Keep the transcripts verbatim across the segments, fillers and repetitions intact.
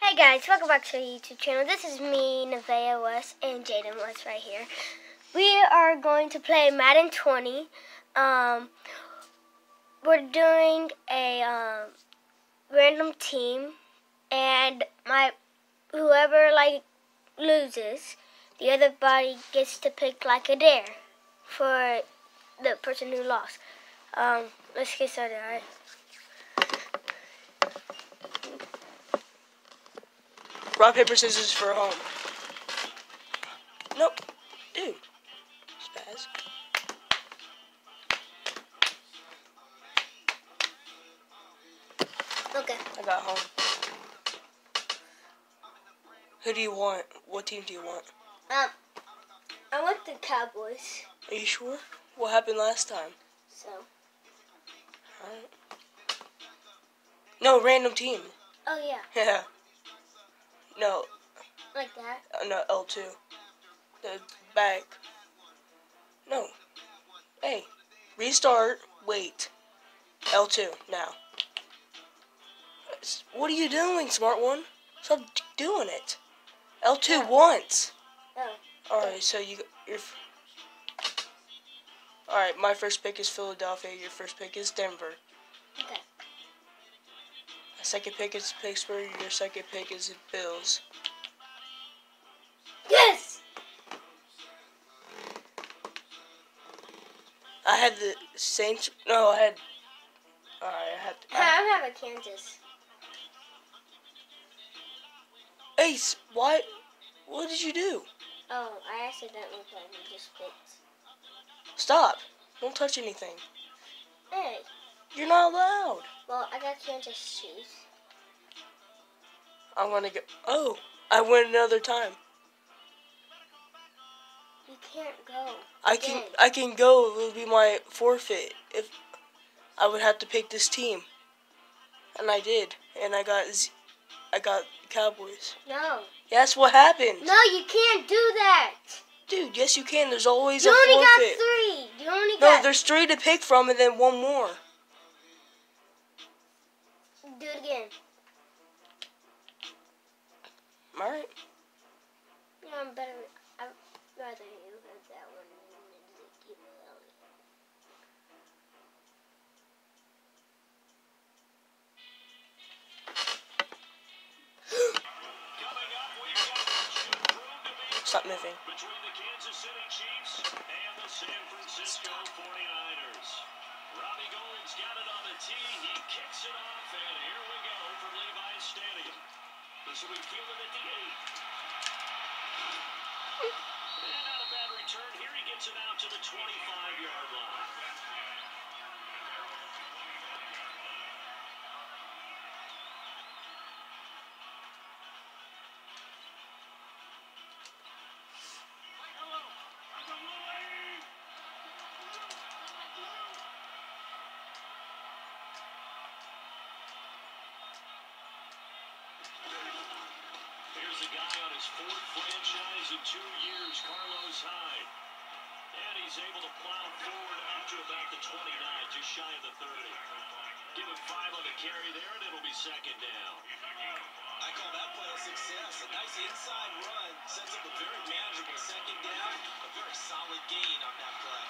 Hey guys, welcome back to our YouTube channel. This is me, Nevaeh West, and Jaden West right here. We are going to play Madden twenty. Um, we're doing a um, random team, and my whoever like loses, the other body gets to pick like a dare for the person who lost. Um, let's get started, alright? Rock, paper, scissors for home. Nope. Dude. Spaz. Okay. I got home. Who do you want? What team do you want? Um, I want the Cowboys. Are you sure? What happened last time? So. Alright. No, random team. Oh yeah. Yeah. No. Like that? Uh, no, L two. The back. No. Hey. Restart. Wait. L two. Now. What are you doing, smart one? Stop doing it. L two Yeah. once. Oh. Alright, so you, you're... Alright, my first pick is Philadelphia. Your first pick is Denver. Okay. My second pick is Pittsburgh. Your second pick is Bills. Yes! I had the Saints. No, I had. Alright, I had. I, I have a Kansas. Ace, why? What did you do? Oh, I accidentally played and just picked. Stop! Don't touch anything. Hey. You're not allowed. Well, I got Kansas shoes. I'm gonna go. Oh, I win another time. You can't go. I Again. can. I can go. It would be my forfeit if I would have to pick this team, and I did, and I got. Z I got Cowboys. No. Yeah, that's what happened. No, you can't do that. Dude, yes you can. There's always you a only forfeit. got three. You only No, got. there's three to pick from, and then one more. Do it again. All right. Yeah, I'm better. I'd rather you have that one than Ezekiel Elliott. Stop moving. Between the Kansas City Chiefs and the San Francisco forty-niners. Robbie Gould's got it on the tee. He kicks it off, and here we go from Levi's Stadium. This will be fielded at the eight. And not a bad return. Here he gets it out to the twenty-five-yard line. Here's a guy on his fourth franchise in two years, Carlos Hyde. And he's able to plow forward up to about the twenty-nine, just shy of the thirty. Give him five on the carry there, and it'll be second down. I call that play a success. A nice inside run sets up a very manageable second down. A very solid gain on that play.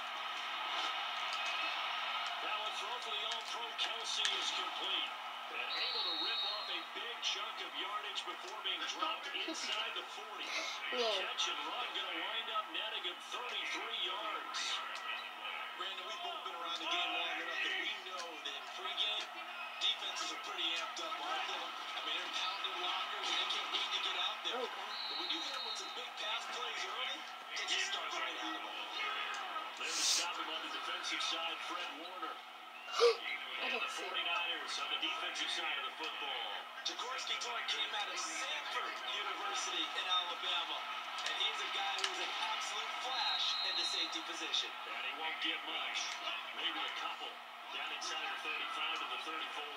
Now a throw for the all-pro Kelsey is complete. And able to rip off a big chunk of yardage before being dropped inside the forty. Yeah. Catch and run going to wind up netting him thirty-three yards. Brandon, we've both been around the game long enough that we know that pregame, defenses are pretty amped up. All of them. I mean, they're pounding lockers and they can't wait to get out there. Okay. But when you hit them with some big pass plays early, it just starts right out of them. There to stop him on the defensive side, Fred Warner. I And the didn't see it. forty-niners on the defensive side of the football. Jaworski Toy came out of Sanford University in Alabama. And he's a guy who's an absolute flash in the safety position. And he won't get much. Maybe a couple. Down inside the thirty-five to the thirty-four.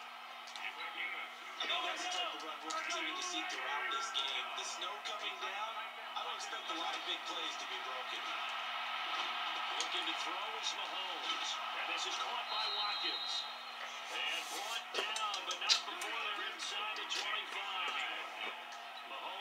I think that's the type of run we'll continue to see throughout this game. The snow coming down, I don't expect a lot of big plays to be broken. Looking to throw is Mahomes. And this is caught by Watkins. And brought down, but not before they're inside the twenty-five.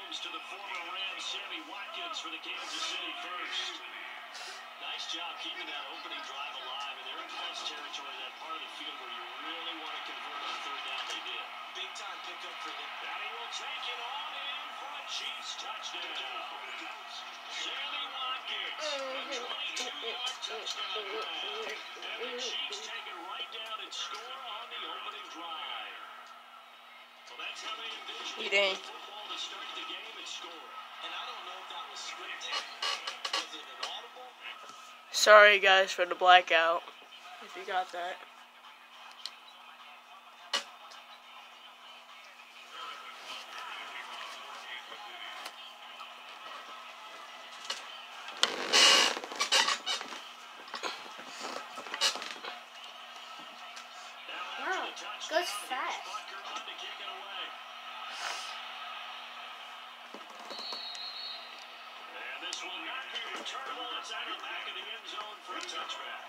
comes to the former Ram Sammy Watkins for the Kansas City first. Nice job keeping that opening drive alive, and they're in plus territory, that part of the field where you really want to convert on third down. They did. Big time pickup for them. And he will take it on in for a Chiefs touchdown. Sammy Watkins, a twenty-two yard touchdown grab. And the Chiefs take it right down and score on the opening drive. Well, that's how they envisioned He didn't. football to start the game and score. And I don't know if that was scripted. Was it an audible? Sorry, guys, for the blackout. If you got that. Wow, goes fast. And this will not be returnable. It's out of the back of the end zone for a touchback.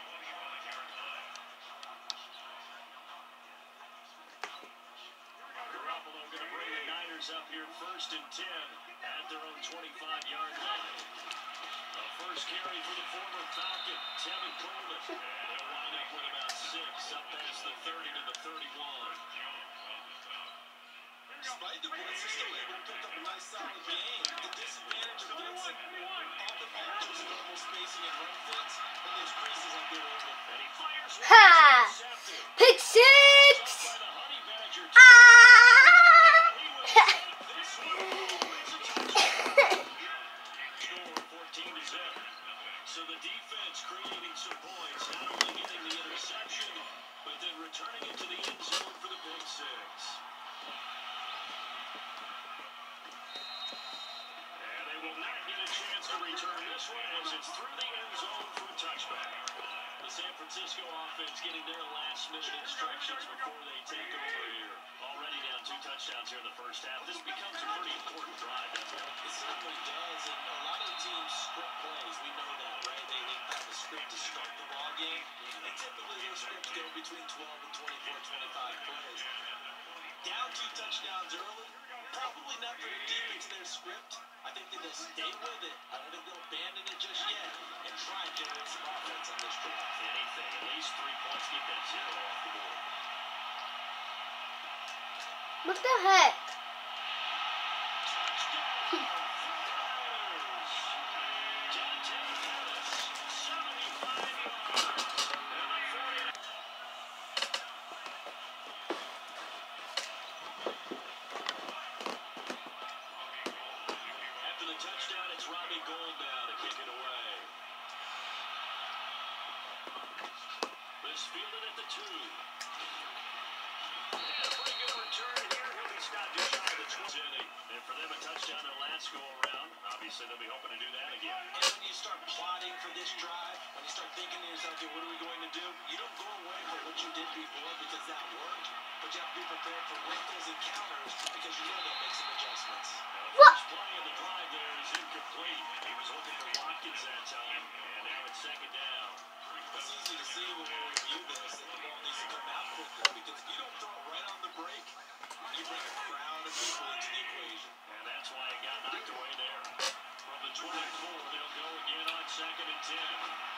Garoppolo going to bring the Niners up here first and ten at their own twenty-five yard line. A first carry for the former Falcon, Tevin Coleman. And he'll wind up with about six up past the thirty to the thirty-one. Despite the blitz, they're still able to pick up a nice solid game. The disadvantage of blitzing often alters normal spacing and run fits, and there's creases like they were able to. And he fires one. Ha! Intercepted. Pick six! By the Honey Badger. Ah! He will take this one. It's a touchdown. Score fourteen to zip. So the defense creating some points, not only getting the interception, but then returning it to the end zone for the big six. And they will not get a chance to return this one as it's through the end zone for a touchback. The San Francisco offense getting their last minute instructions before they take over here. Already down two touchdowns here in the first half. This becomes a pretty important drive, doesn't it? It certainly does, and a lot of the teams script plays. We know that, right? They, they have a script to start the ball game, and typically those scripts go between twelve and twenty-four, twenty-five plays. Down two touchdowns early, probably not very deep into their script. I think that they'll stay with it. I don't think they'll abandon it just yet and try and generate some offense on this drive. Anything, at least three points, get that zero off the board. What the heck? After the touchdown, it's Robbie Gould now to kick it away. This fielded at the two. And a pretty good return here. He'll be stopped just shy of the twenty inning. And for them, a touchdown their last go around. Obviously, they'll be hoping to do that again. And when you start plotting for this drive, when you start thinking to yourself, okay, what are we going to do? You don't go away from what you did before because that worked. But you have to be prepared for wrinkles and counters because you know they'll make some adjustments. Now, the What? first play of the drive there is incomplete. He was looking for Watkins that time. And now it's second down. It's easy to see when we review this that the ball needs to come out quicker because if you don't throw it right on the break, you bring a crowd of people into the equation. And that's why it got knocked away there. From the twenty-four, they'll go again on second and ten.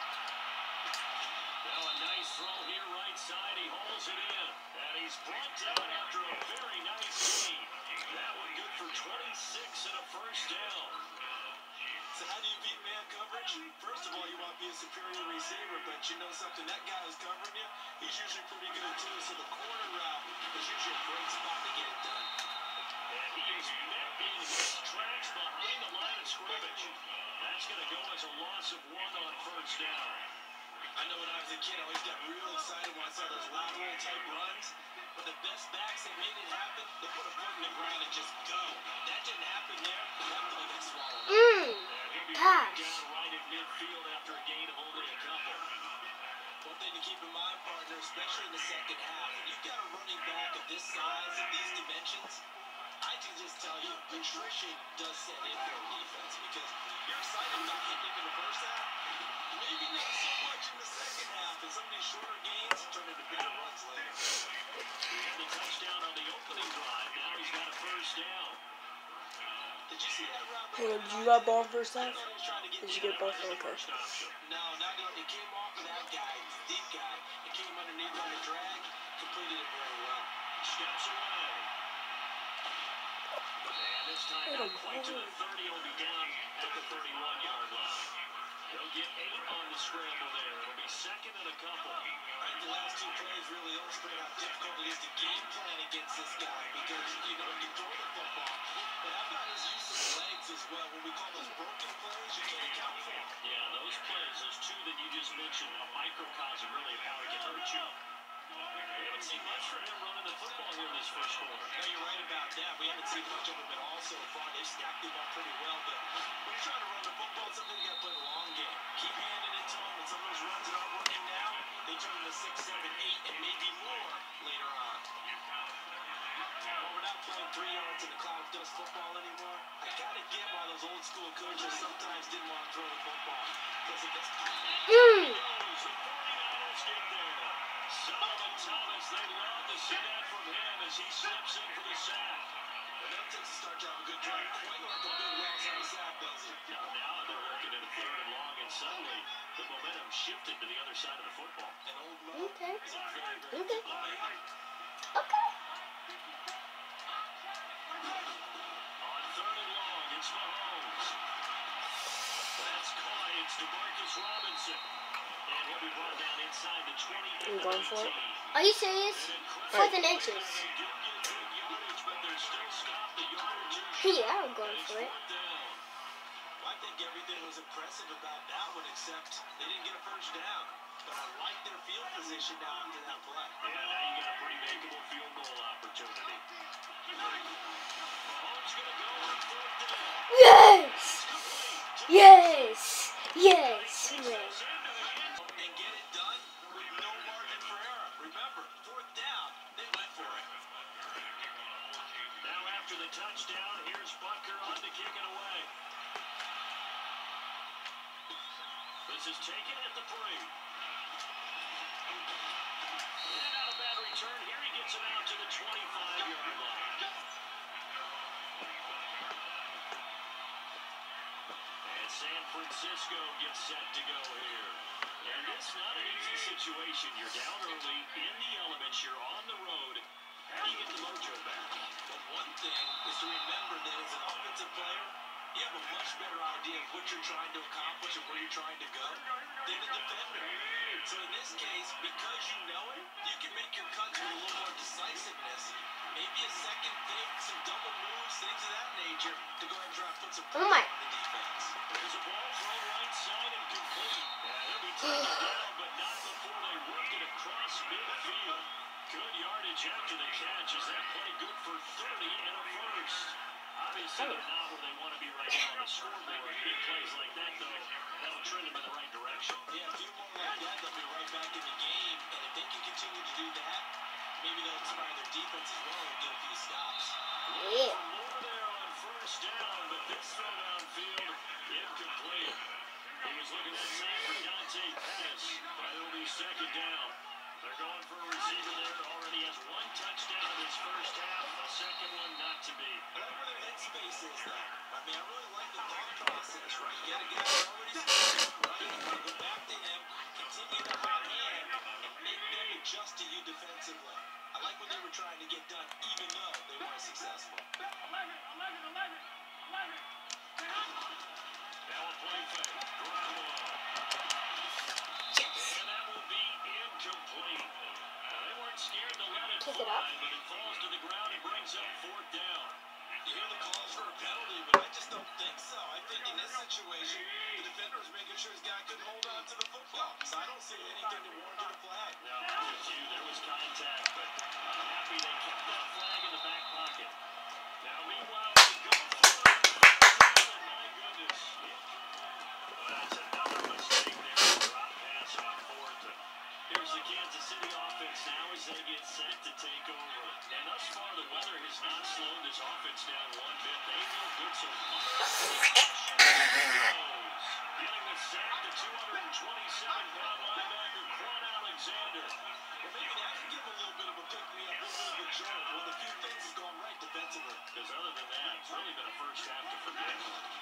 Now a nice throw here right side. He holds it in. And he's brought down after a very nice gain. That one good for twenty-six and a first down. So how do you beat man coverage? First of all, you want to be a superior receiver, but you know something, that guy who's covering you, he's usually pretty good too, so the corner route is usually a great spot to get it done. And he is met in his tracks behind the line of scrimmage. That's going to go as a loss of one on first down. I know when I was a kid, I always got real excited when I saw those lateral type runs. But the best backs that made it happen, they put a foot in the ground and just go. That didn't happen there. That really got swallowed. Mmm. And he'll be Pass. down right at midfield after a gain of only a couple. One thing to keep in mind, partner, especially in the second half, when you've got a running back of this size and these dimensions, I can just tell you, attrition does set in for a defense because you're excited about hitting him in the first half. Maybe not so much in the second half, and some of these shorter gains turn into bigger runs later. And the touchdown on the opening drive. Now he's got a first down. Did you see that route? Hey, did you got ball first half? I thought he was trying to get Did you down. get ball? Okay. No, not it. It came off of that guy, deep guy. It came underneath on the drag. Completed it very well. Steps away. And this time not quite to the thirty. Will be down at the thirty-one yard line. They'll get eight on the scramble there. It'll be second and a couple. Right, the last two plays really illustrate how difficult it is to game plan against this guy because, you know, you throw the football, but how about his use of legs as well? When we call those broken plays, you can't account for them. Yeah, those plays, those two that you just mentioned, a microcosm really of how he can hurt you. We haven't seen much from him running the football here in this first quarter. No, you're right about that. We haven't seen much of him at all so far. They've stacked him up pretty well, but when you're trying to run the football, it's something you got to play the long game. Keep handing it to him, and some of those runs that aren't working now, they turn into six, seven, eight, and maybe more later on. Well, we're not playing three yards in the cloud of dust football anymore. I gotta get why those old school coaches sometimes didn't want to throw the football. Because if it's Mm. Goes, the forty-niners get there. Solomon Thomas, they love to see that from him as he steps in for the sack. And that takes a start to have a good drive. Quite like a big Wells on the sack, does it? Now, now they're working at a third and long, and suddenly the momentum shifted to the other side of the football. And old Mo Okay. is a very, very Okay. good player. Okay. On third and long, it's Mahomes. That's caught. It's DeMarcus Robinson. And he'll be brought down inside the twenty. You going for it? Are you serious? Fourth and inches. They do get good yardage, but they're still stopped the yardage. Yeah, I'm going for it. Fourth down. Well, I think everything was impressive about that one, except they didn't get a first down. But I like their field position now after that play. Yeah, now you got a pretty makeable field goal opportunity. Mahomes gonna go on fourth down. Yes! Yes! Yes! Yes! And get it done with no margin for error. Remember, fourth down, they went for it. Now after the touchdown, here's Butker on to kick it away. This is taken at the three. And not a bad return. Here he gets it out to the twenty-five yard line. And San Francisco gets set to go here. And it's not an easy situation. You're down early, in the elements, you're on the road. How do you get the mojo back? But one thing is to remember that as an offensive player, you have a much better idea of what you're trying to accomplish and where you're trying to go than the defender. So in this case, because you know it, you can make your cuts with a little more decisiveness. Maybe a second fake, some double moves, things of that nature, to go ahead and try to put some Oh pressure my. on the defense. There's a ball thrown right side and complete. And he'll be taken down, but not before they work it across midfield. Good yardage after the catch. Is that play good for thirty and a first? Obviously, they're not where they want to be right now on the scoreboard. Big plays like that, though, that'll trend them in the right direction. Yeah, a few more like that, they'll be right back in the game. And if they can continue to do that, maybe they'll inspire their defense as well and get a few stops. Yeah. More there on first down, but this throw downfield, incomplete. He was looking at same for Dante Pettis, but it'll be second down. They're going for a receiver there. Already has one touchdown in his first half. A second one not to be. I like where their headspace is, though. I mean, I really like the thought process, right? You got a guy who's already scored, right? You want to go back to him, continue the hot hand, and make them adjust to you defensively. I like what they were trying to get done, even though they weren't successful. Now a play fake. Garoppolo. And that will be incomplete. Now, they weren't scared to let it Kick fly, it up. but it falls to the ground and brings up fourth down. You hear the calls for a penalty, but I just don't think so. I think in this situation, the defender was making sure his guy couldn't hold on to the football. So I don't see anything that warranted a flag. No, I'm with you. There was contact, but I'm happy they kept that flag in the back pocket. Now, meanwhile, they go for it. My goodness. Well, that's another mistake there. Drop pass on fourth. Here's the Kansas City offense now as they get set to take over. And thus far, the weather has not slowed this offense down one bit. They feel good so far. Getting the sack, the two hundred twenty-seven pound linebacker, Quan Alexander. Well, maybe that can give him a little bit of a pick-me-up, a little bit of jolt. One of the few things has gone right defensively. Because other than that, it's really been a first half to forget.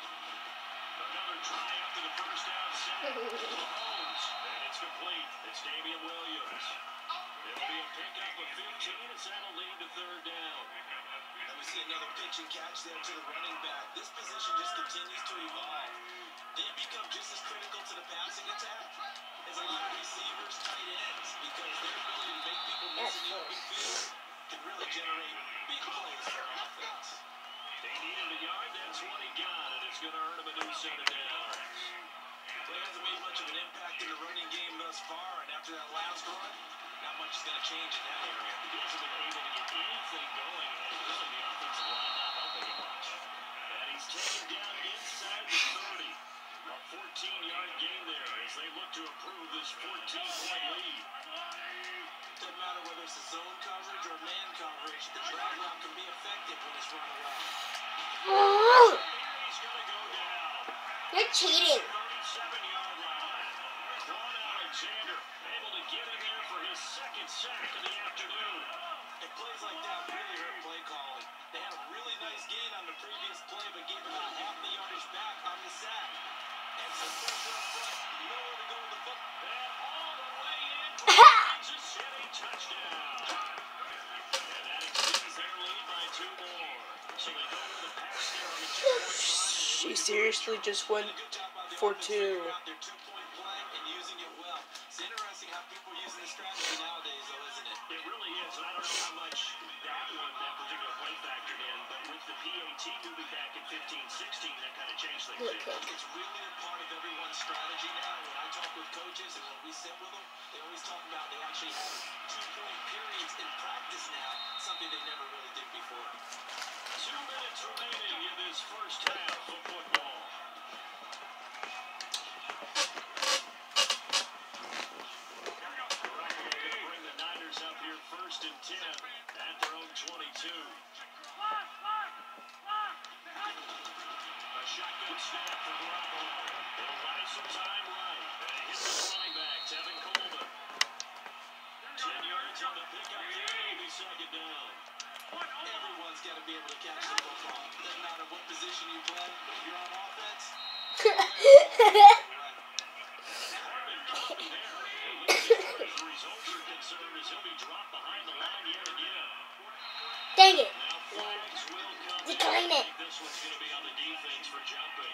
Another try after the first down sack. Mahomes, and it's complete. It's Damian Williams. It'll be a pickup of fifteen as that'll lead to third down. And we see another pitch and catch there to the running back. This position just continues to evolve. They become just as critical to the passing attack as a lot of receivers, tight ends, because their ability to make people miss in the open field can really generate big plays for offense. They needed a yard, that's what he got, and it's going to earn him a new set of downs. Well, he hasn't made much of an impact in the running game thus far, and after that last run, not much is going to change in that area. He hasn't been able to get anything going, and really the offensive line not helping him much. And he's taken down inside the thirty. A fourteen-yard gain there as they look to improve this fourteen-point lead. Doesn't matter whether it's a zone coverage or man coverage, the drag route can be effective when it's run around. Oh, He's going to go down. you're cheating. thirty-seven-yard line. Quan Alexander able to get in there for his second sack of the afternoon. And plays like that really hurt play calling. They had a really nice gain on the previous play, but gave about half the yardage back on the sack. Excellent pressure up front, nowhere to go with the foot. And all the way in for the Kansas City touchdown. And that extends their lead by two more. So they go with the pass there on the two-point line. She seriously just went Good job by the for offense two. figuring out their two-point play and using it well. It's interesting how people use this strategy nowadays, though, isn't it? It really is, and I don't know how much that one, that particular play factored in, but with the P A T moving back in fifteen sixteen, that kind of changed things. Look, too. It's really a part of everyone's strategy now. When I talk with coaches and when we sit with them, they always talk about they actually have two-point periods in practice now, something they never really did before. Two minutes remaining in this first half of football. Bring the Niners up here first and ten at their own twenty-two. A shotgun snap for Garoppolo. He'll buy some time right. And he hits the running back, Tevin Coleman. Ten yards on the pickup there. It'll be second down. Everyone's got to be able to catch the football. Doesn't matter what position you play, but if you're on offense, Harmon caught him there. At least as far as the results are concerned, as he'll be dropped behind the line yet again. Dang it. Now flags will come. Decline I it. think this one's going to be on the defense for jumping.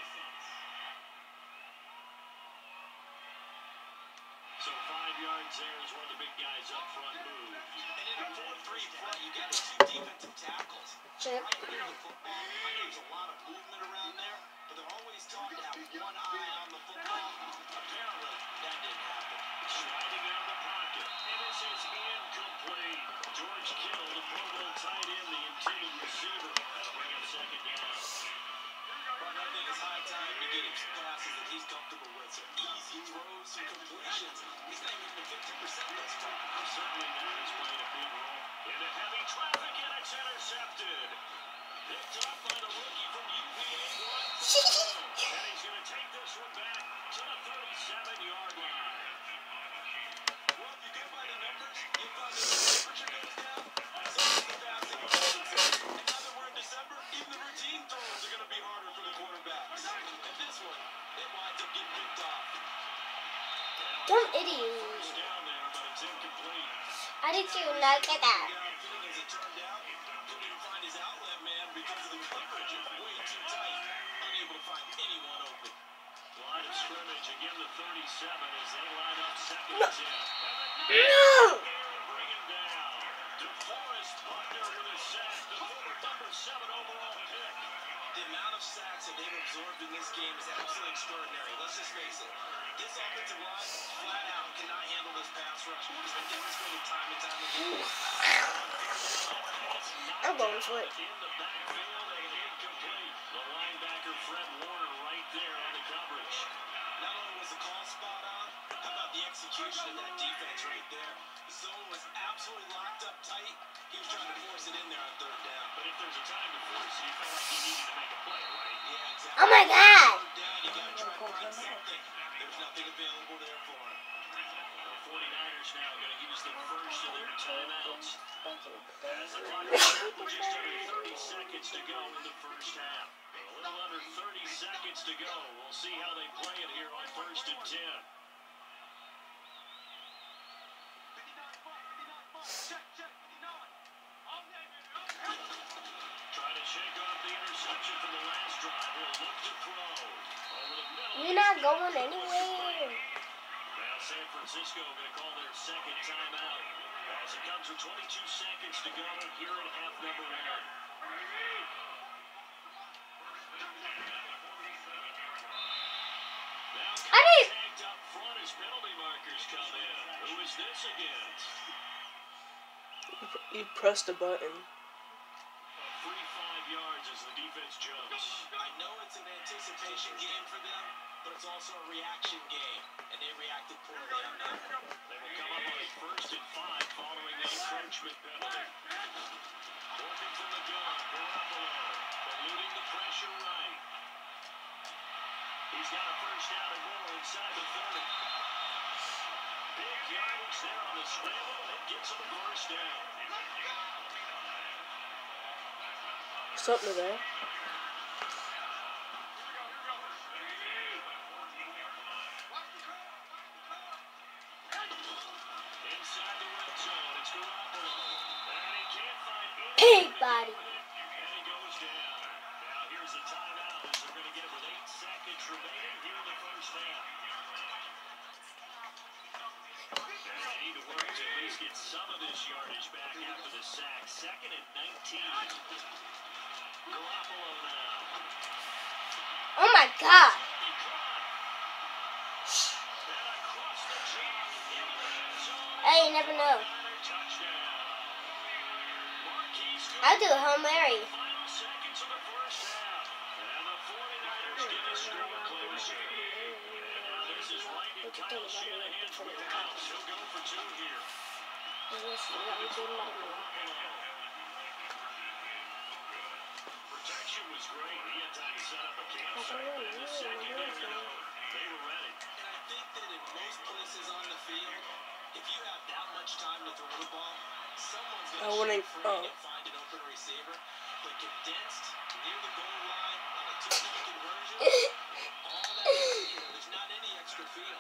So five yards there is where the big guys up front move. and in a four three front, you got two defensive tackles. Chip. Right near the football. I know there's a lot of movement around there, but they're always taught to have one eye on the football. Apparently, that didn't happen. Sliding out of the pocket. And this is incomplete. George Kittle, the Pro Bowl tight end, the intended receiver. That'll bring up second down. But I think it's high time to get him some passes that he's comfortable with. Some easy throws, some completions. He's not even at fifty percent thus far. Certainly that has played a big role. Into heavy traffic, and it's intercepted. Picked up by the rookie from U V A, Ryan Tannehill. And he's going to take this one back to the thirty-seven-yard line. Well, if you go by the numbers, you find that the temperature goes down. So does the passing efficiency. And now that we're in December, even the routine throws are going to be harder for the quarterbacks. And this one, it winds up getting picked off. Dumb idiot. First down there, but it's incomplete. How did you not get that? Downfield as it turned out, couldn't even find his outlet man because of the coverage. It's way too tight. Unable to find anyone open. Line of scrimmage, again the thirty-seven as they line up second and ten. And the No! bring him down. DeForest Buckner with a sack, the former number seven overall pick. The amount of sacks that they've absorbed in this game is absolutely extraordinary. Let's just face it. This offensive line, flat out, cannot handle this pass rush. It's been demonstrated time and time again. I'm going for it. In the backfield and incomplete. The linebacker Fred Warner right there on the coverage. Not only was the call spot on, how about the execution of that defense right there? The zone was absolutely locked up tight. He was trying to force it in there on third down. But if there's a time to force, you felt like you needed to make a play, right? Yeah, exactly. Oh my God. Third down, you gotta try to find something. something available there for him. The forty-niners now going to use the first of their timeouts. As the clock is set with just under thirty seconds to go in the first half. A little under thirty seconds to go. We'll see how they play it here on first and ten. Trying to shake off the interception from the last drive. He'll look to throw. Over the middle. You're not going anywhere. Now San Francisco going to call their second timeout. As it comes with twenty-two seconds to go here in half number one. Now I didn't. tagged up front as penalty markers come in. Who is this against? You pressed a button. A free five yards as the defense jumps. I know it's an anticipation game for them, but it's also a reaction game, and they reacted poorly on that. They will come up on a first and five following the encroachment penalty. Working from the gun, Garoppolo, eluding the pressure right. He's got a first down and more inside the thirty. Big yardage there on the scramble, and it gets him a first down. Something there. Inside the red zone, it's Garoppolo. And he can't find any. Pig body. And he goes down. Now here's the timeout as they're going to get it with eight seconds remaining here in the first half. And they need to work to at least get some of this yardage back after the sack. Second and nineteen. Garoppolo now. Oh my God. He caught. And across the chalk into the end zone. Hey, you never know. Touchdown. Marquise I'll do a Hail Mary. final seconds of the first half. And the forty-niners get a score close. And now this is right in Kyle Shanahan's wheelhouse. He'll go for two here. Protection was great. He had time to set up a campsite. And the secondary, they were ready. And I think that in most places on the field, if you have that much time to throw the ball, someone's I going to wanna- shoot free oh. and find an open receiver. But condensed, near the goal line, on a two-point conversion, all that is here. There's not any extra field.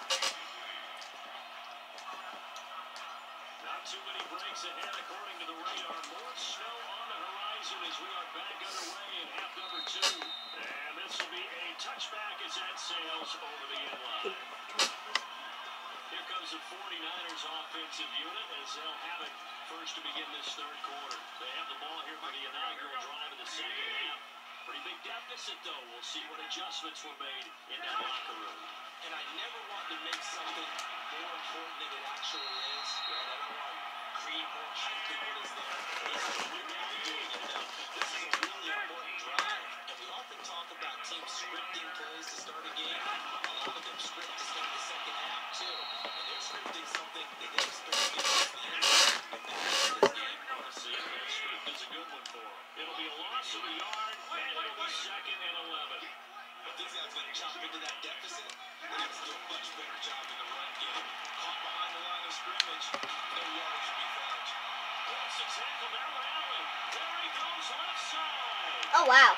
Not too many breaks ahead according to the radar. More snow on the horizon as we are back underway in half number two. And this will be a touchback as that sails over the end line. Here comes the forty-niners offensive unit as they'll have it first to begin this third quarter. They have the ball here for the inaugural drive of the second half. Pretty big deficit though. We'll see what adjustments were made in that locker room. And I never want to make something more important than it actually is. Right? I don't want to create more hype than what is there. This is what we're doing it now. This is a really important drive. And we often talk about teams scripting plays to start a game. A lot of them script to start the second half too. And they're scripting something that they expect to get towards the end. And that's this game. See, that script is a good one for them. It'll be a loss of a yard, and it'll be second and eleven. But these guys going to chop into that deficit. They have to do a much better job in the run game. Caught behind the line of scrimmage. No yards to be found. Wants to tackle Darren Allen. There he goes left side. Oh wow.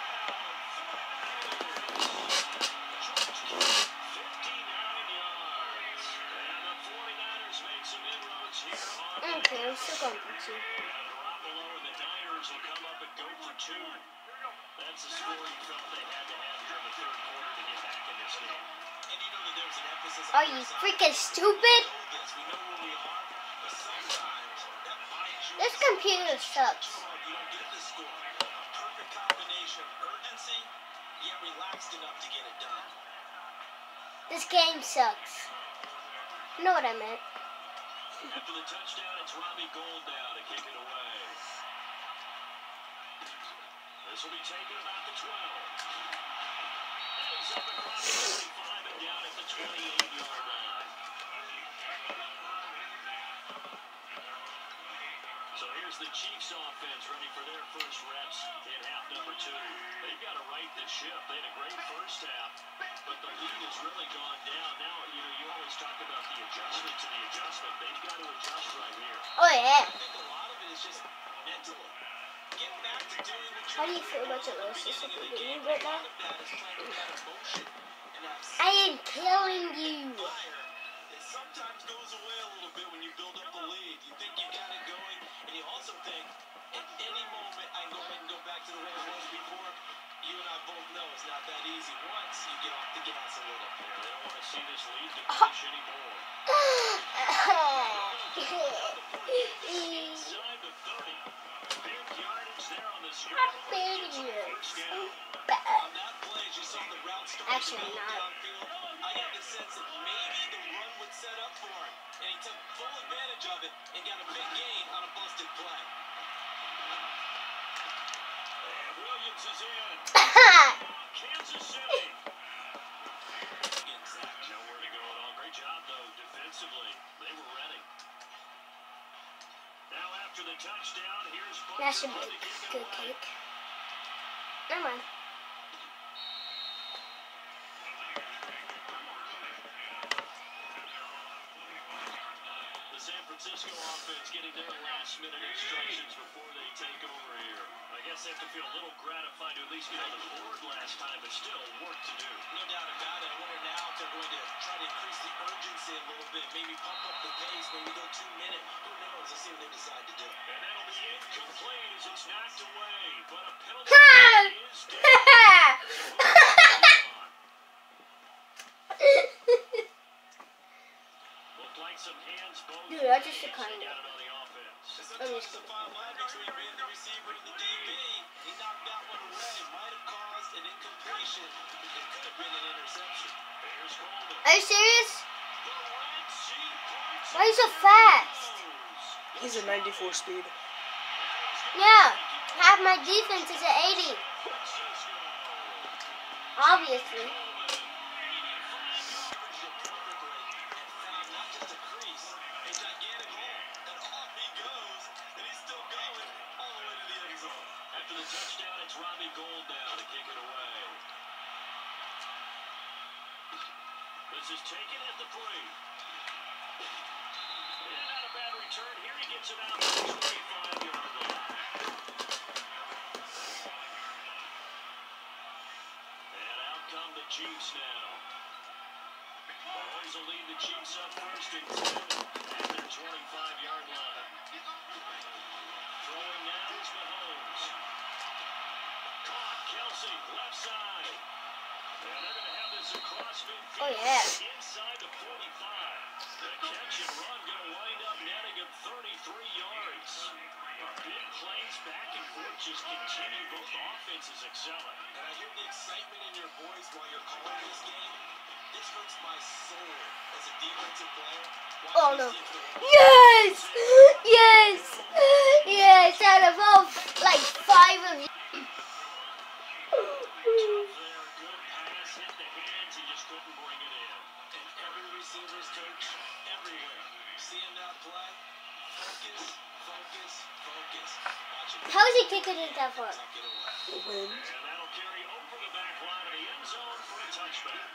fifty-nine yards. And the forty-niners made some inroads here on Okay, I'm still going for two. Garoppolo and the Niners will come up and go for two. That's the score you felt they had to have here in the third quarter to get back in this game. And you know that there's an emphasis on Are their you side. freaking stupid? Yes, we know where we are, but sometimes that binds you This to computer sucks. too hard, you don't get the score. A perfect combination of urgency, yet relaxed enough to get it done. This game sucks. You know what I meant. After the touchdown, it's Robbie Gould now to kick it away. This will be taken about the twelve. And he's up across the thirty-five and down at the twenty-eight-yard line. So here here's the Chiefs offense ready for their first reps in half number two. They've got to right the ship. They had a great first half, but the lead has really gone down. Now, you know, you always talk about the adjustment to the adjustment. They've got to adjust right here. Oh yeah. I think a lot of it is just mental. Get back to doing what How do you feel about your little sister beating you right now? I am killing you. It sometimes goes away a little bit when you build up the lead. You think you got it going, and you also think at any moment I can go ahead and go back to the way it was before. You and I both know it's not that easy once you get off the gas a little. Yeah, they don't want to see this lead diminish anymore. Inside the thirty. Big yardage there on the screen. I'm beating you. So bad. On that play, as you saw the route start Actually, to develop not. downfield, I got the sense that maybe the run would set up for him, and he took full advantage of it and got a big gain on a busted play. And Williams is in. Kansas City. Again, Zach. Nowhere to go at all. Great job, though, defensively. They were ready. Now after the touchdown, here's That should be Buckner a to kick it good away. kick. Never mind. The San Francisco offense getting their last minute instructions before they take over here. I guess they have to feel a little gratified to at least get on the board last time, but still work to do. No doubt about it. I wonder now if they're going to try to increase the urgency a little bit, maybe pump up the pace, maybe go two minute. Who knows? Let's see what they decide to do. And that'll be incomplete as it's knocked away, but a penalty Ha! is down. Looked like some hands both Dude, I just ways. kind of- They got it on the offense. Sometimes there's a fine line between being the receiver and the D B. He knocked that one away. Might have caused an incompletion. It could have been an interception. Here's Golden. Are you serious? The Red Sea points Why are you so it fast? goes. He's a ninety-four speed. Yeah. Half my defense is at eighty. Obviously. After the touchdown, it's Robbie Gould now to kick it away. This is taken at the three. And not a bad return. Here he gets it out to the twenty-five yard line. And out come the Chiefs now. Mahomes will lead the Chiefs up first and ten at their twenty-five yard line. Throwing now is Mahomes. Caught Kelsey, left side. And they're going to have this across midfield. Oh, yeah. Inside the forty-five. The catch and run going to wind up netting him thirty-three yards. Big plays back and forth just continue. Both offenses excelling. And I hear the excitement in your voice while you're calling this game. This hurts my soul as a defensive player. Oh no. Yes! Yes! Yes! Out of all like five of you. Tough there. Good pass. Hit the hands. He just couldn't bring it in. And every receiver's coach everywhere. Seeing that play, focus, focus, focus. Watch it. How is he kicking it that far? Tuck it away. Wind. And that'll carry over the back line of the end zone for a touchback.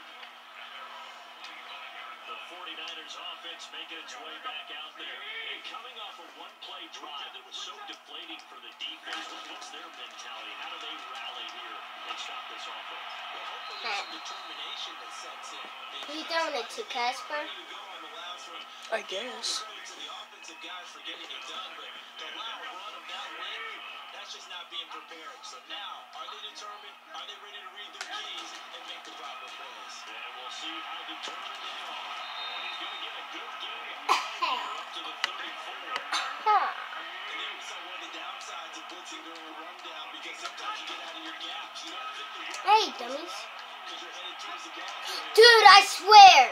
The forty-niners offense making its way back out there. And coming off a one-play drive that was so deflating for the defense, what's their mentality? How do they rally here and stop this offense? Well, hopefully there's some determination that sets in. They Who you throwing it to, Casper? ready to go on the last one. I guess. Credit to the offensive guys for getting it done, but to allow a run of that length, that's just not being prepared. So now, are they determined? Are they ready to read their keys and make the proper plays? And we'll see how determined they are. And he's going to get a good game of running here up to the thirty-four. Huh. And there we saw one of the downsides of blitzing during a rundown because sometimes you get out of your gaps. You don't fit the run Hey, dummies. because you're headed towards the ball. Dude, I swear.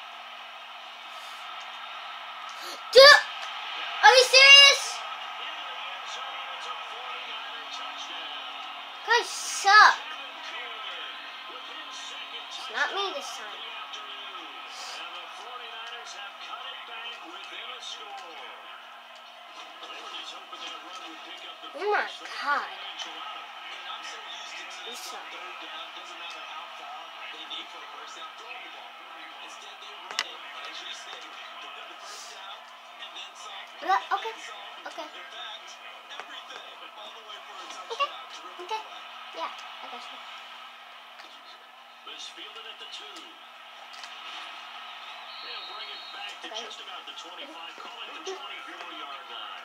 Dude, are you serious? Into the end zone. It's a forty-niner touchdown. Guys suck. Kevin Coleman with his second touchdown Not me this of time. the afternoon. And the forty-niners have cut it back within a score. Liberty's hoping that run would pick up the Oh my first. God. And I'm so used to You teams suck. on third down, doesn't matter how far they need for a first down, throw the ball. Instead, they run it, as you say, give them the first down, and then some, Yeah, and okay, then some. okay. In fact, everything, all the way for a Okay, touchdown. Terrific okay. play. Yeah, I got you. This fielded at the two. They'll bring it back to Okay. just about the twenty-five. Call it the twenty-four yard line.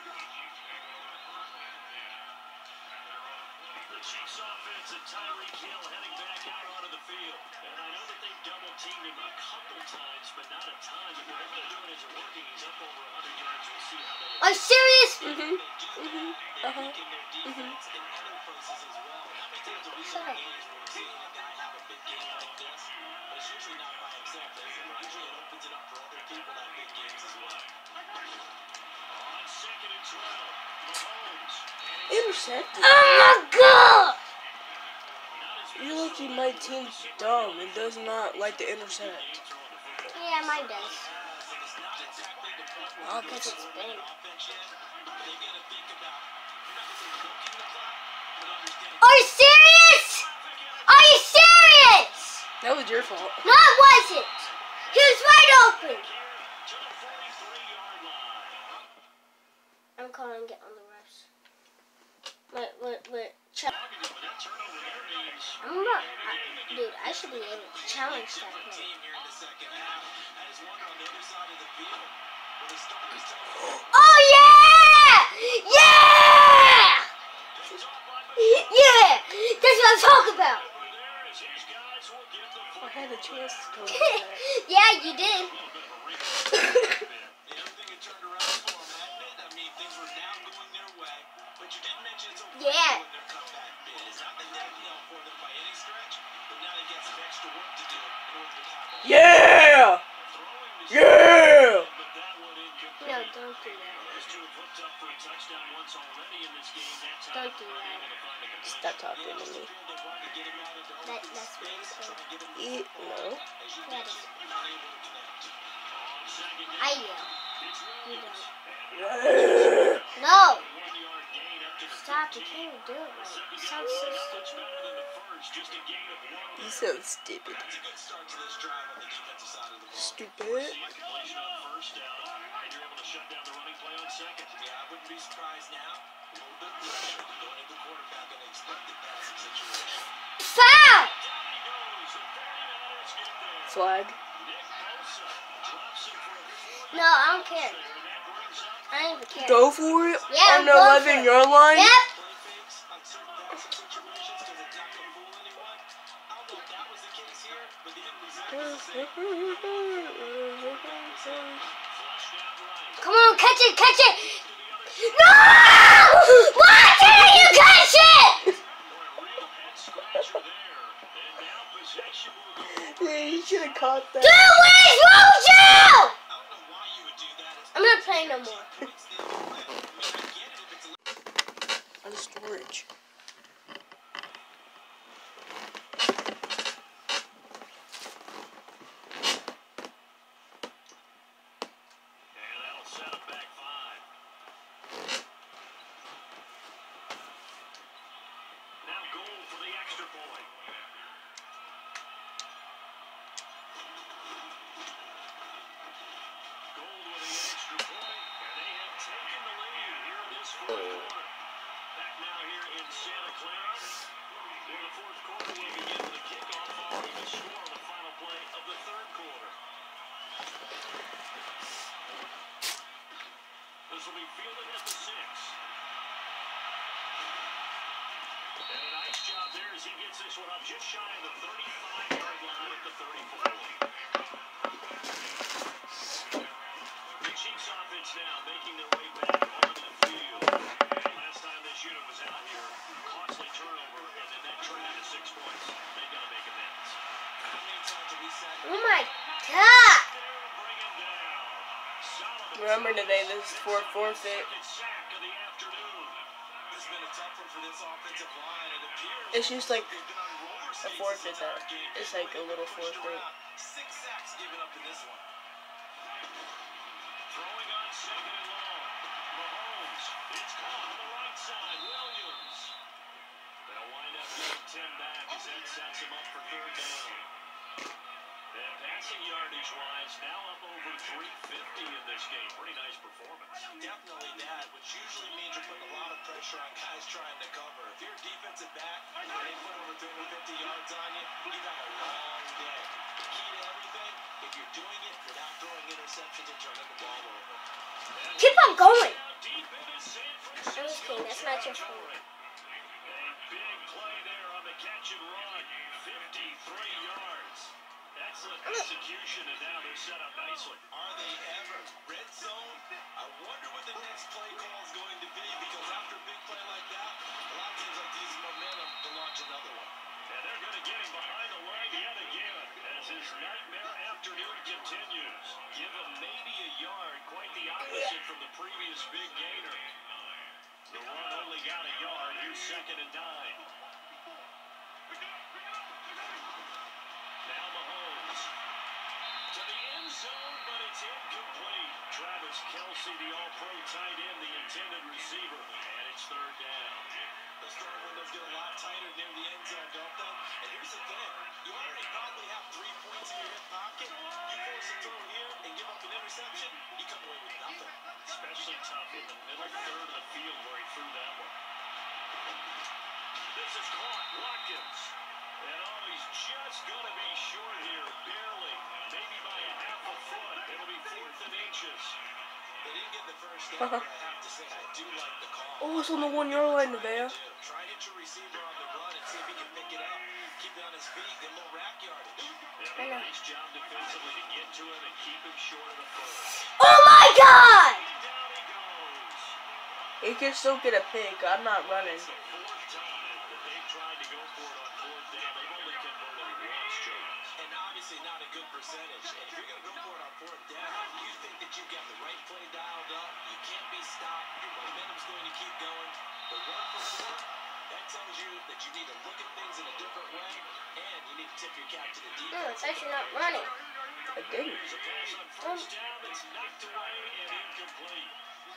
The Chiefs offense and Tyreek Hill heading back out onto the field. And I know that they've double teamed him a couple times, but not a ton. But whatever they're doing isn't working. He's up over one hundred yards. We'll see how they. Are you serious? Mm-hmm. Mm-hmm. Uh-huh. Mm-hmm. In other places as well. How many times have we Shut seen up. games where we're seeing a guy have a big game like this? But it's usually not by himself, is it? Usually it opens it up for other people that have big games as well. On second and twelve, Mahomes. Intercepted. Oh my God! You look like my team's dumb and does not like to intercept. Yeah, mine does. It's not exactly the point where Oh, you're because it's scoring big. an offense yet. They gotta think about, you're not gonna say milking the clock, but understanding. Are you serious? Are you serious? That was your fault. No, it wasn't. He was wide open. To the forty-three yard line. I'm calling it on the refs. Wait, wait, wait. Check. I'm not. I, dude, I should be able to challenge that play. Team here in the second half. I just wonder on the other side of the field, will the starters tell them, Oh yeah! Yeah! Yeah! That's what I'm talking about. I had a chance to go that. Yeah, you did. everything had turned around for them, hadn't it? I mean, things were now going their way, but you did mention it's okay Yeah. when their comeback bid. It's not the death knell for them by any stretch, but now they got some extra work to do in order to tackle. Yeah! Yeah! No, don't do that. Don't do that. Stop talking to me. That that's weird. Eat, no. That is. I yell. You don't. No! Stop, you can't even do it right. You sound so stupid. You sound stupid. That's a good start to this drive on the defensive side of the ball. Stupid. Yeah, I wouldn't be surprised now. A little bit of pressure going at the quarterback in an expected passing situation. Foul! Flag. No, I don't care. I don't even care. Go for it Yeah, on the go for eleven it. yard line. Yep. Play fakes on certain passing situations because it's not going to fool anyone. I don't know if that was the case here, but they didn't resist the same. Come on, catch it, catch it! No! Why didn't you catch it? Yeah, you should have caught that. Dude, where's Mojo? I don't know why you would do that. It's I'm not playing no more. points the other way. I mean, I get it if it's a On storage. This will be fielded at the six. And a nice job there as he gets this one up just shy of the thirty-five yard line at the thirty-four. The Chiefs offense now making their way back onto the field. Last time this unit was out here, costly turnover, and then that turned into six points. They got to make amends. How many times have we said Oh my God! Bring him down. Solomon. Remember today, this is for forfeit. Second sack of the afternoon. this has been a tough one for this offensive line? It appears It's just like they've been on roller a skates forfeit this entire that game. it's like a little Pushed forfeit. around. Six sacks given up in this one. Throwing on second and long. Mahomes It's caught on the right side. Williams. They'll wind up getting ten back as that sets him up for third down. And passing yardage-wise, now up over three fifty in this game. Pretty nice performance. Definitely that, which usually means you're putting a lot of pressure on guys trying to cover. If you're a defensive back and they put over three hundred fifty yards on you, you've had a long day. The key to everything, if you're doing it without throwing interceptions and turning the ball over. Keep on going. Deep into San I'm just Francisco kidding. That's not your fault. territory. A big play there on the catch and run. fifty-three yards. Excellent execution, and now they're set up nicely. Are they ever? Red zone? I wonder what the next play call is going to be, because after a big play like that, a lot of teams like to use momentum to launch another one. And they're going to get him behind the line yet again as his nightmare afternoon continues. Give him maybe a yard, quite the opposite from the previous big gainer. The run only got a yard. Here's second and nine. Now Mahomes to the end zone, but it's incomplete. Travis Kelce, the all-pro tight end, the intended receiver, and it's third down. Those throwing windows get a lot tighter near the end zone, don't they? And here's the thing. You already probably have three points in your hip pocket. You force a throw here and give up an interception, you come away with nothing. Especially tough in the middle third of the field where he threw that one. This is caught. Watkins. And oh, he's just going to be short here. Barely. Maybe by a half a foot. It'll be fourth and inches. They didn't get the first down, but I have to say I do like the call. Oh, it's on the one-yard line, Nevaeh. Try and hit your receiver on the run and see if he can pick it up. Keep it on his feet, get a little rack yardage. Yeah, a nice job defensively to get to him and keep him short of the first. Oh my God! Down he goes. He can still get a pick. I'm not running. It's the fourth time that they've tried to go for it on fourth down. They've only converted once, Jones. And obviously not a good percentage. And if you're going to go for it on fourth down, you think that you've got the right play dialed up. You can't be stopped. Your momentum's going to keep going. But run for four, that tells you that you need to look at things in a different way, and you need to tip your cap to the defense. No, it's actually not running. I didn't. There's a pass on first down that's knocked away and incomplete.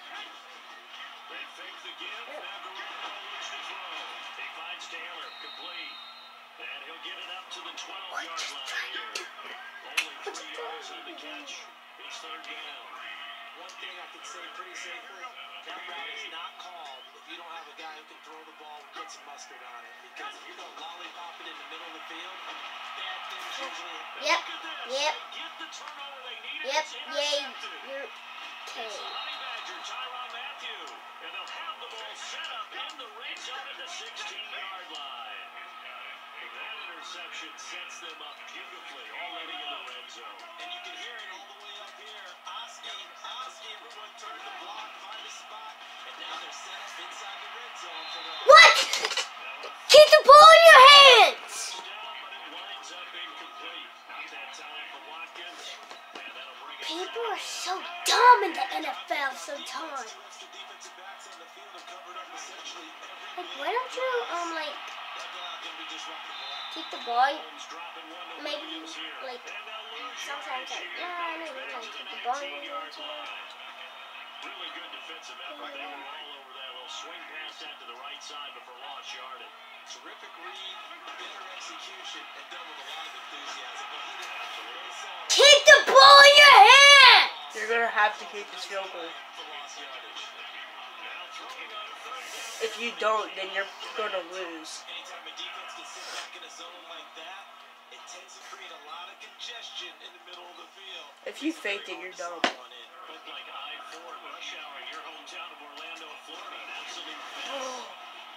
They fake the give. Now Garoppolo looks to throw. He finds Taylor, complete. And he'll get it up to the twelve-yard line here. Only three yards on the catch. It's third down. One thing I can say pretty safely, that route is not called if you don't have a guy who can throw the ball and put some mustard on it. Because if you're going to lollipop it in the middle of the field, bad things usually happen. Yep. Look at this. Yep. They get the turnover they needed. Yep. It's Yay. intercepted. You're It's okay. the Honey Badger, Tyrann Mathieu. And they'll have the ball set up in the red zone at the sixteen-yard line. That interception sets them up beautifully already in the red zone. And you can hear it all the way up here. Oski, Oski, everyone turn the block, find a spot, and now they're set up inside the red zone for the... What? Keep the ball in your hands! Down, but it winds up incomplete. Not that time for Watkins. And that'll bring it People down. are so dumb in the N F L sometimes. Two extra defensive backs on the field have covered up essentially every... Like, why don't you, um, like, That block can be disruptive. keep the ball? Holmes dropping one to Maybe, Williams here. like, And they'll lose sometimes, yards like, here. yeah, I know you Back like to keep the the ball in your nineteen-yard hands, you know? line. Really good defensive effort. They were all over that little swing pass out to the right side before lost yardage. Terrific read, better execution, and done with a lot of enthusiasm. But he didn't have to race on Keep the ball in your hands! You're gonna have to kick this field goal. for lost yardage. Now throwing on third down. If you don't, then you're gonna lose. Anytime a defense can sit back in a zone like that, it tends to create a lot of congestion in the middle of the field. If you faked it, you're dumb. Looked like I four rush hour in your hometown of Orlando, Florida. An absolute mess.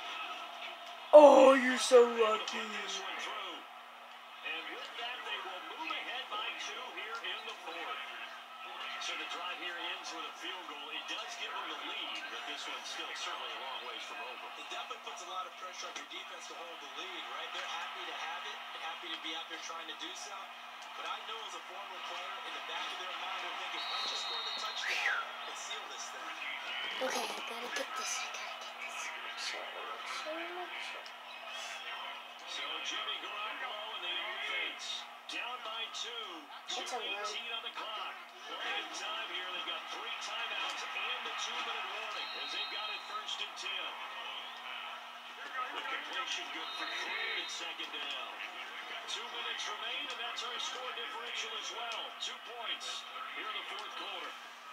Oh, you're so lucky. Put this one through. And with that, they will move ahead by two here in the fourth. So the drive here ends with a field goal. It does give them the lead, but this one's still certainly a long ways from over. It definitely puts a lot of pressure on your defense to hold the lead, right? They're happy to have it and happy to be out there trying to do so. But I know as a former player, in the back of their mind, they're thinking, let's just score the touchdown and seal this thing. Okay, I gotta get this, I gotta get this. So, so much. So Jimmy Garoppolo and the offense. points. Down by two. That's a two eighteen on the clock. Plenty of time here. They've got three timeouts and the two-minute warning as they've got it first and ten. The completion good for three at second down. Two minutes remain, and that's our score differential as well. Two points here in the fourth quarter.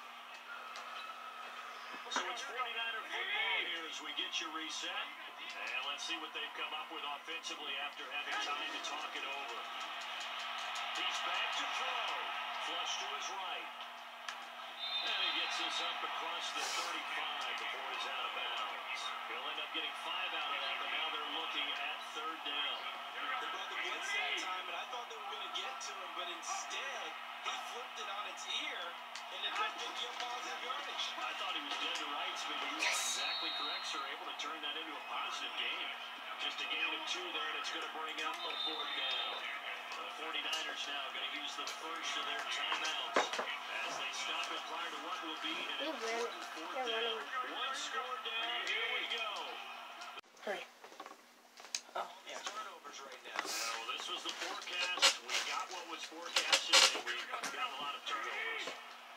So it's forty-niner football here as we get you reset. And let's see what they've come up with offensively after having time to talk it over. He's back to throw. Flush to his right. And he gets this up across the thirty-five before he's out of bounds. He'll end up getting five out of that, but now they're looking at third down. They brought the blitz that time, and I thought they were going to get to him, but instead, he flipped it on its ear, and it took fifty positive yardage. I thought he was dead to rights, but you are exactly correct, sir. Able to turn that into a positive game. Just a gain of two there, and it's going to bring up a fourth down. The forty-niners now going to use the first of their timeouts as they stop it prior to what will be an important fourth down. One score down, here we go. Hurry. Oh, yeah. Turnovers right now. Well, this was the forecast. We got what was forecasted, and we got a lot of turnovers.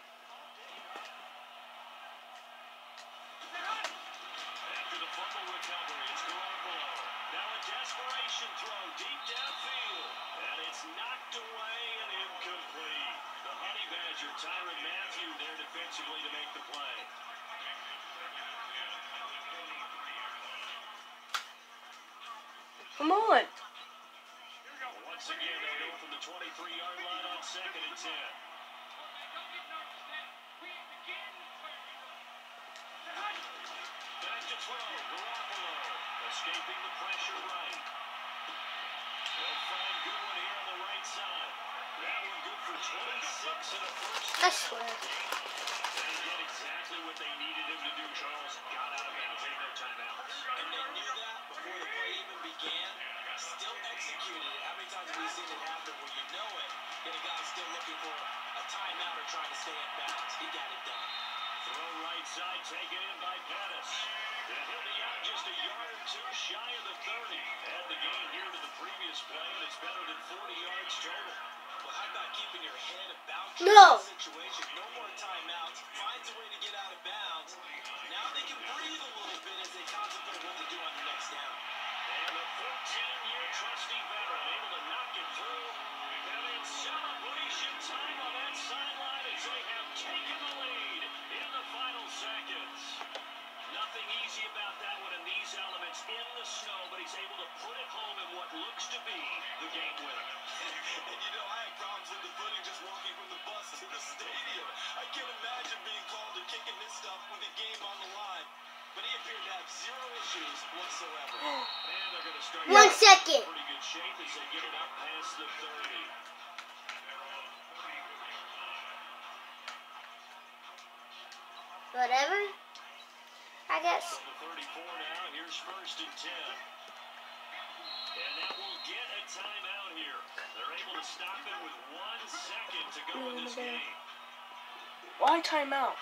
After the fumble recovery, it's Garoppolo. Now a desperation throw deep downfield. And it's knocked away and incomplete. The Honey Badger, Tyrann Mathieu, there defensively to make the play. Come on. Once again, they go from the twenty-three-yard line on second and ten. Back to throw, Garoppolo, escaping the pressure right. They'll find Goodwin here on the right side. That one good for twenty-six and a first down. I swear. They did exactly what they needed him to do, Charles. Got out of bounds, ain't no timeouts. And they knew that before the play even began. Still executed it. How many times have we seen it happen where you know it, and a guy's still looking for a timeout or trying to stay in bounds? He got it done. Throw right side, taken in by Pettis. And he'll be out just a yard or two shy of the thirty. Add the gain here to the previous play, and it's better than forty yards total. Well, how about keeping your head about No. the situation? No more timeouts. Finds a way to get out of bounds. Now they can breathe a little bit as they contemplate what to do on the next down. And the fourteen-year trusty veteran able to knock it through. And it's celebration time on that sideline as they have taken the lead in the final seconds. Nothing easy about that one in these elements in the snow, but he's able to put it home in what looks to be the game winner. And you know, I had problems with the footing just walking from the bus to the stadium. I can't imagine being called and kicking this stuff with the game on the line. But he appeared to have zero issues whatsoever. And they're going to start One in second. pretty good shape as they get it up past the thirty. Whatever. I guess. The thirty-four now, here's first and ten. And that will get a timeout here. They're able to stop it with one second to go in this game. Why timeout?